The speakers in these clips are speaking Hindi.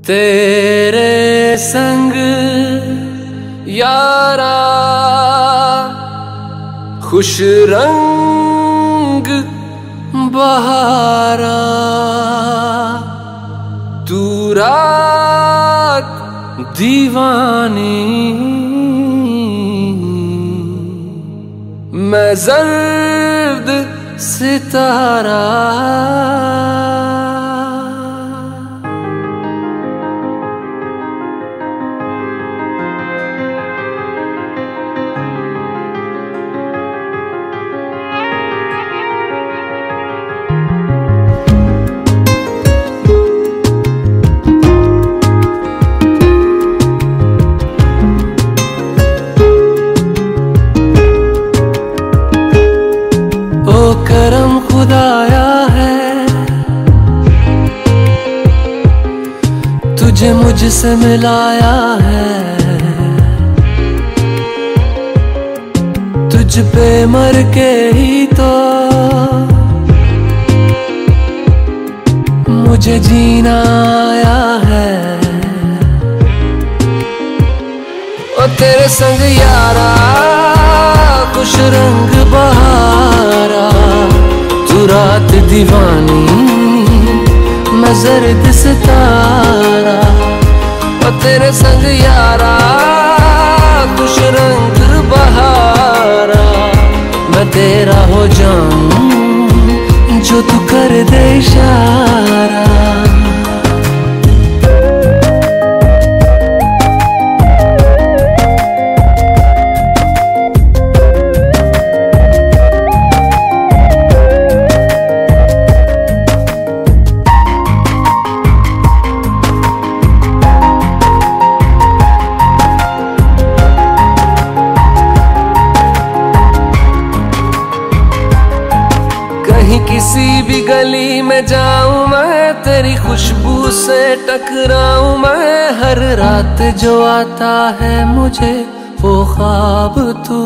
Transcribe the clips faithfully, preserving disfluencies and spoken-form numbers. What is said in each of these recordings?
तेरे संग यारा खुश रंग बहारा, तू रात दीवानी मैं जर्द सितारा। करम खुदाया है तुझे मुझसे मिलाया है, तुझ पे मर के ही तो मुझे जीना आया है। ओ तेरे संग यारा खुश रंग बहारा, तू रात दीवानी मैं जर्द सितारा। और तेरे संग यारा खुश रंग बहारा, मैं तेरा हो जाऊं जो तू कर दे इशारा। किसी भी गली में जाऊं मैं तेरी खुशबू से टकराऊं मैं, हर रात जो आता है मुझे वो ख्वाब तू।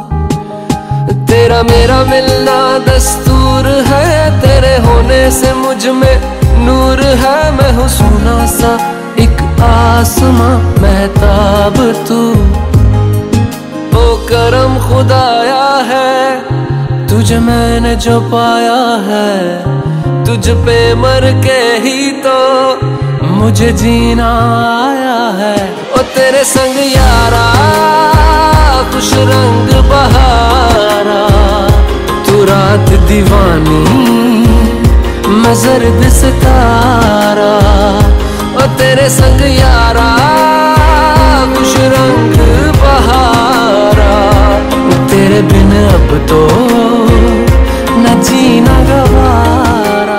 तेरा मेरा मिलना दस्तूर है, तेरे होने से मुझ में नूर है। मैं हूँ सोना सा एक आसमां महताब तू। ओ करम खुदाया है तुझे मैंने जो पाया है, तुझ पे मर के ही तो मुझे जीना आया है। ओ तेरे संग यारा खुश रंग बहारा, तू रात दीवानी मैं जर्द सितारा। ओ तेरे संग यारा खुश रंग बहारा, तेरे बिन अब तो न जीना गवारा।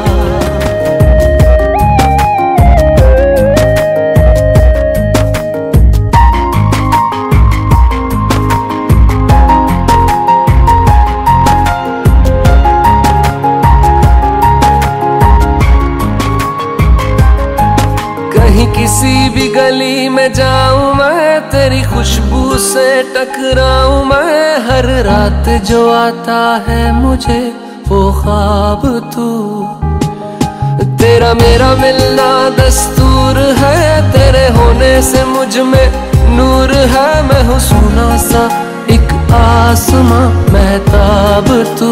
कहीं किसी भी गली में जाऊं मैं तेरी खुशबू से टकराऊं मैं, हर रात जो आता है मुझे वो ख्वाब तू। तेरा मेरा मिलना दस्तूर है, तेरे होने से मुझ में नूर है। मैं हूँ सोना सा एक आसमां महताब तू।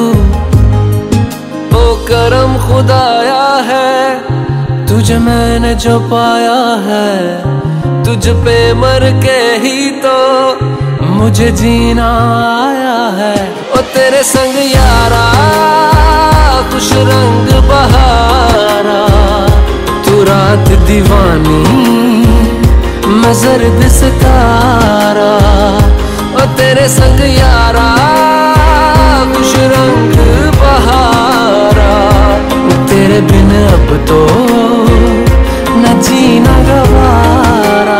ओ करम खुदाया है तुझे मैंने जो पाया है, तुझ पे मर के ही तो मुझे जीना आया है। ओ तेरे संग यारा खुश रंग बहारा, तू रात दीवानी मैं जर्द सितारा। ओ तेरे संग यारा खुश रंग बहारा, तेरे बिन अब तो न जीना गवारा।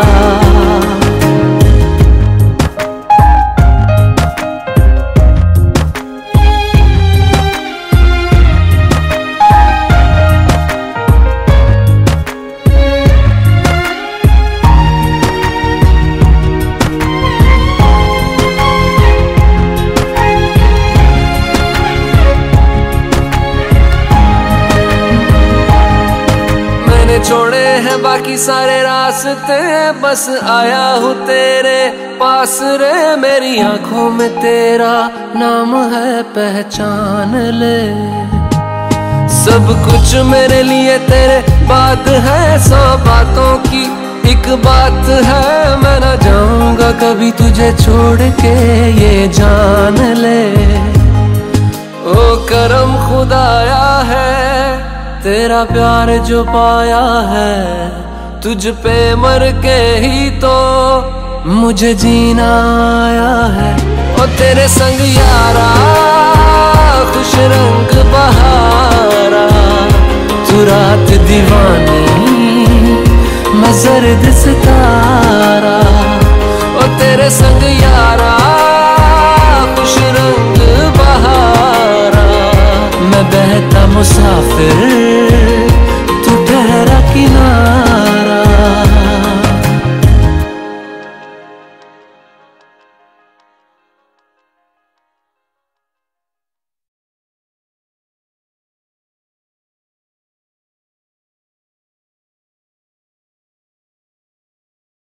छोड़े हैं हैं बाकी सारे रास्ते, बस आया हूँ तेरे पास रे। मेरी आंखों में तेरा नाम है, पहचान ले। सब कुछ मेरे लिए तेरे बात है, सौ बातों की एक बात है। मैं ना जाऊंगा कभी तुझे छोड़ के, ये जान ले। ओ करम खुदाया है तेरा प्यार जो पाया है, तुझ पे मर के ही तो मुझे जीना आया है। ओ तेरे संग यारा खुश रंग बहारा, तू रात दीवानी मैं जर्द सितारा। ओ तेरे संग यारा खुश रंग बहारा, मैं बहता मुसाफिर